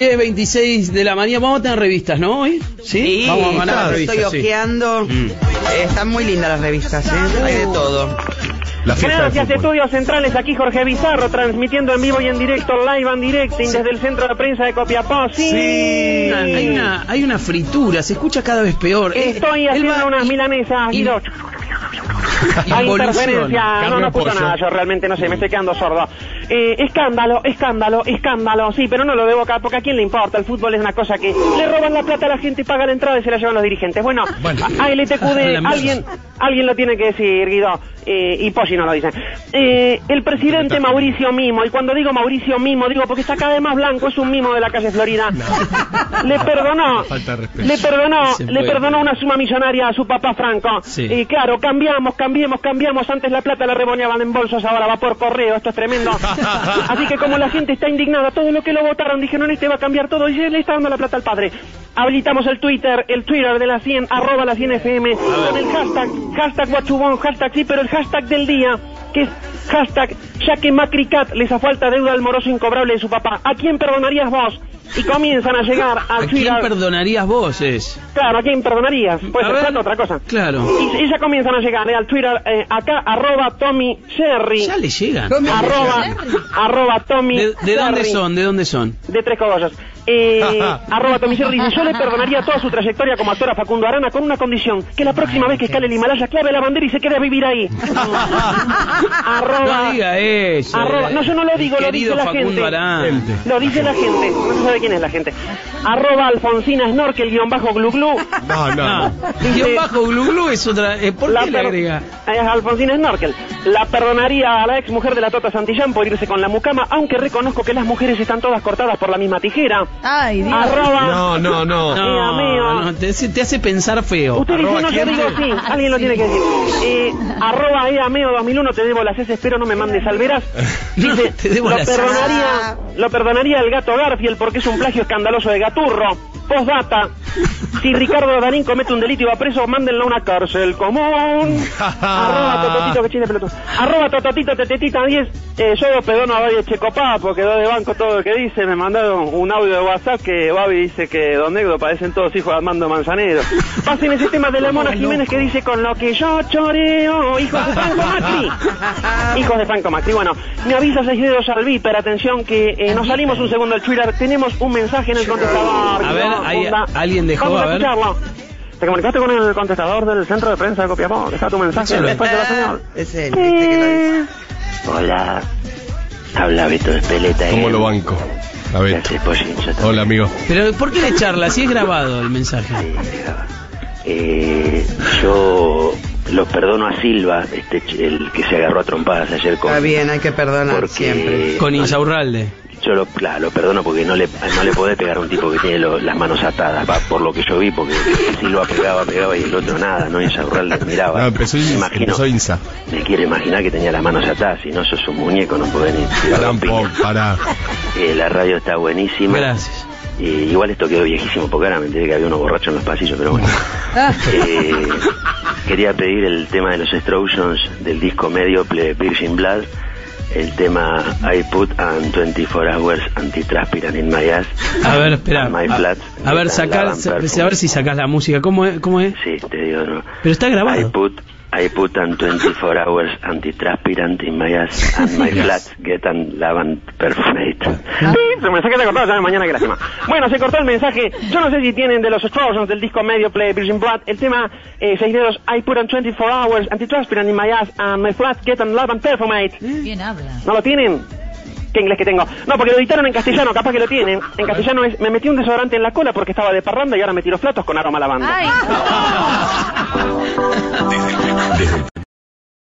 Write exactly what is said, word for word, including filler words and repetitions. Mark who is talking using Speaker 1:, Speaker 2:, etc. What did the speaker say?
Speaker 1: veintiséis de la mañana, vamos a tener revistas, ¿no? ¿Hoy? Sí,
Speaker 2: sí,
Speaker 1: vamos a ganar revistas.
Speaker 2: Estoy ojeando. Sí. Mm. Eh, están muy lindas las revistas, ¿eh? Hay de todo.
Speaker 3: Gracias, Estudios Centrales, aquí Jorge Bizarro, transmitiendo en vivo y en directo, live and directing, desde el centro de prensa de Copiapó. Sí,
Speaker 1: sí. Hay una, hay una fritura, se escucha cada vez peor.
Speaker 3: Estoy eh, haciendo va, unas milanesas, y dos. Hay interferencia, no, no escucho nada, yo realmente no sé, me estoy quedando sordo. Eh, escándalo, escándalo, escándalo, sí, pero no lo debo acá, porque a quién le importa, el fútbol es una cosa que le roban la plata a la gente y paga la entrada y se la llevan los dirigentes. Bueno, bueno a L T Q D, alguien, alguien lo tiene que decir, Guido, eh, y Poggi no lo dice. Eh, el presidente Mauricio Mimo, y cuando digo Mauricio Mimo, digo porque está cada vez más blanco, es un mimo de la calle Florida. No. Le perdonó, le perdonó, le perdonó una suma millonaria a su papá Franco. Sí. Y claro, cambiamos, cambiamos, cambiamos, antes la plata la reboneaban en bolsos, ahora va por correo, esto es tremendo. Así que como la gente está indignada, todo lo que lo votaron, dijeron, este va a cambiar todo, y le está dando la plata al padre. Habilitamos el Twitter, el Twitter de la cien, arroba la cien F M, con el hashtag, hashtag Guachubón, hashtag sí, pero el hashtag del día, que es hashtag ya que Macri Cat les falta deuda al moroso incobrable de su papá. ¿A quién perdonarías vos? Y comienzan a llegar al
Speaker 1: ¿A
Speaker 3: Twitter.
Speaker 1: quién perdonarías vos? Es?
Speaker 3: Claro, ¿a quién perdonarías? Puede ser plata, otra cosa.
Speaker 1: Claro.
Speaker 3: Y, y ya comienzan a llegar eh, al Twitter, eh, acá, arroba Tommy Jerry.
Speaker 1: Ya le llegan.
Speaker 3: Arroba, arroba Tommy
Speaker 1: ¿De, de dónde son? ¿De dónde son?
Speaker 3: De Tres Cogollos. Eh, arroba Tommy Jerry dice, yo le perdonaría toda su trayectoria como actor a Facundo Arana con una condición, que la próxima vez que escale el Himalaya clave la bandera y se quede a vivir ahí. Arroba,
Speaker 1: no diga eso.
Speaker 3: Arroba, no, yo no lo digo, lo dice la
Speaker 1: Facundo
Speaker 3: gente.
Speaker 1: Arana.
Speaker 3: Lo dice la gente, no se sabe quién es la gente. Arroba Alfonsina Snorkel, guión bajo glu glu.
Speaker 1: No, no. no. Guión bajo glu glu es otra. Eh, ¿Por qué le agrega?
Speaker 3: Es Alfonsina Snorkel. La perdonaría a la ex mujer de la Tota Santillán por irse con la mucama, aunque reconozco que las mujeres están todas cortadas por la misma tijera.
Speaker 4: Ay, Dios.
Speaker 3: Arroba.
Speaker 1: No, no, no. No, mío. no te, te hace pensar feo.
Speaker 3: Usted dice, no, yo digo sí. Alguien lo tiene que decir. Eh, arroba Eameo dos mil uno, te debo las S, espero no me mandes al veras. Dice,
Speaker 1: no, te debo
Speaker 3: lo
Speaker 1: las
Speaker 3: perdonaría, lo perdonaría el gato Garfield porque es un plagio escandaloso de Gaturro. Postdata, si Ricardo Darín comete un delito y va preso, mándenlo a una cárcel común. Arroba Tototito, que chile pelotón. Arroba Tototito, tetetita diez. Eh, yo perdono a Babi Checopá porque doy de banco todo lo que dice. Me mandaron un audio de WhatsApp que Babi dice que Don Negro parecen todos hijos de Armando Manzanero. Pasen ese tema de la Mona Jiménez que dice con lo que yo choreo, hijos de Franco Macri. Hijos de Franco Macri. Bueno, me avisa seis dedos al viper, atención que eh, nos salimos un segundo del Twitter, tenemos un mensaje en el contestador.
Speaker 1: A ver, hay, alguien dejó,
Speaker 3: Vamos a,
Speaker 1: a ver.
Speaker 3: escucharlo. Te comunicaste con el contestador del centro de prensa de Copiapó. Deja tu mensaje después de la señal.
Speaker 2: Es él, viste que lo dice.
Speaker 5: Hola, habla Beto de Espeleta.
Speaker 6: ¿Cómo lo banco? A ver. Hola, amigo.
Speaker 1: Pero ¿por qué le charla? Si es grabado el mensaje.
Speaker 5: Eh, yo lo perdono a Silva, este, el que se agarró a trompadas ayer con...
Speaker 2: Está bien, hay que perdonar siempre.
Speaker 1: Con Insaurralde.
Speaker 5: Yo lo, claro, lo perdono porque no le no le podés pegar a un tipo que tiene lo, las manos atadas, va, por lo que yo vi, porque Silva pegaba, pegaba y el otro nada, no Insaurralde miraba.
Speaker 6: No, empezó,
Speaker 5: me imagino,
Speaker 6: empezó Insa.
Speaker 5: Me quiero imaginar que tenía las manos atadas, si no sos un muñeco no podés ni...
Speaker 6: Tampoco, pará.
Speaker 5: Eh, la radio está buenísima.
Speaker 1: Gracias.
Speaker 5: Eh, igual esto quedó viejísimo porque ahora me enteré que había unos borrachos en los pasillos, pero bueno. eh, quería pedir el tema de los Strokes del disco medio Virgin Blood, el tema I Put an twenty-four hours Antitranspirant in my ass.
Speaker 1: A ver, espera.
Speaker 5: My
Speaker 1: a,
Speaker 5: flat,
Speaker 1: a ver, sacar, a ver si sacás la música. ¿Cómo es? ¿Cómo es?
Speaker 5: Sí, te digo, no.
Speaker 1: Pero está grabado.
Speaker 5: I put I put an twenty-four hours antitranspirant in my ass and my flat get an lavan perfect.
Speaker 3: Sí, el mensaje se cortó, ya mañana que la semana. Bueno, se cortó el mensaje. Yo no sé si tienen de los Strokes del disco medio Play Virgin Blood el tema eh, seis dedos I put an twenty-four hours antitranspirant in my ass and my flat get an lavan perfect.
Speaker 4: Bien habla.
Speaker 3: ¿No lo tienen? ¿Qué inglés que tengo? No, porque lo editaron en castellano, capaz que lo tienen. En castellano es, me metí un desodorante en la cola porque estaba de parranda y ahora me tiro platos con aroma a lavanda.
Speaker 4: Ay.
Speaker 6: Desde el